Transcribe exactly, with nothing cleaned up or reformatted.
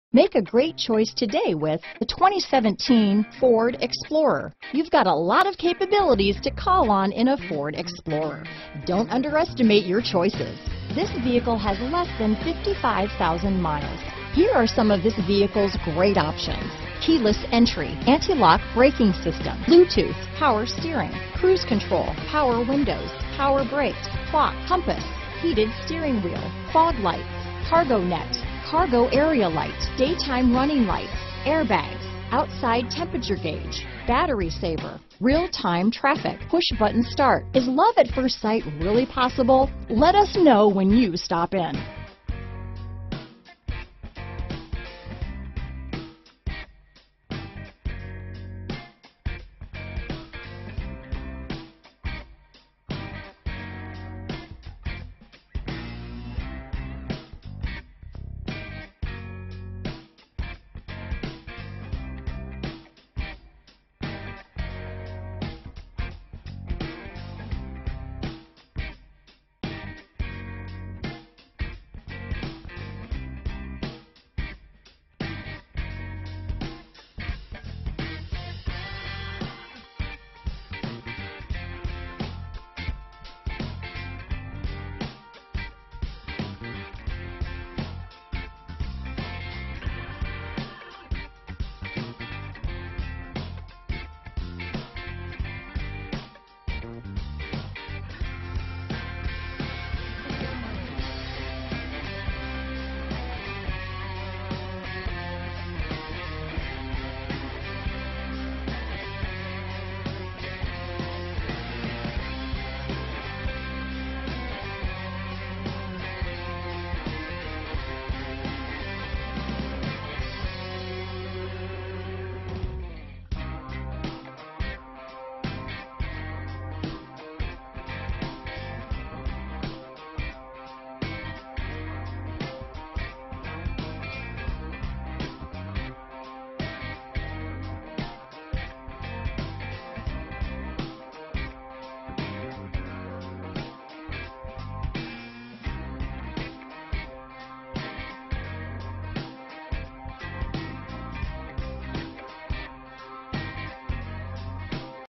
Make a great choice today with the twenty seventeen Ford Explorer. You've got a lot of capabilities to call on in a Ford Explorer. Don't underestimate your choices. This vehicle has less than fifty-five thousand miles. Here are some of this vehicle's great options: keyless entry, anti-lock braking system, Bluetooth, power steering, cruise control, power windows, power brakes, clock, compass, heated steering wheel, fog lights, cargo net, cargo area light, daytime running lights, airbags, outside temperature gauge, battery saver, real-time traffic, push button start. Is love at first sight really possible? Let us know when you stop in.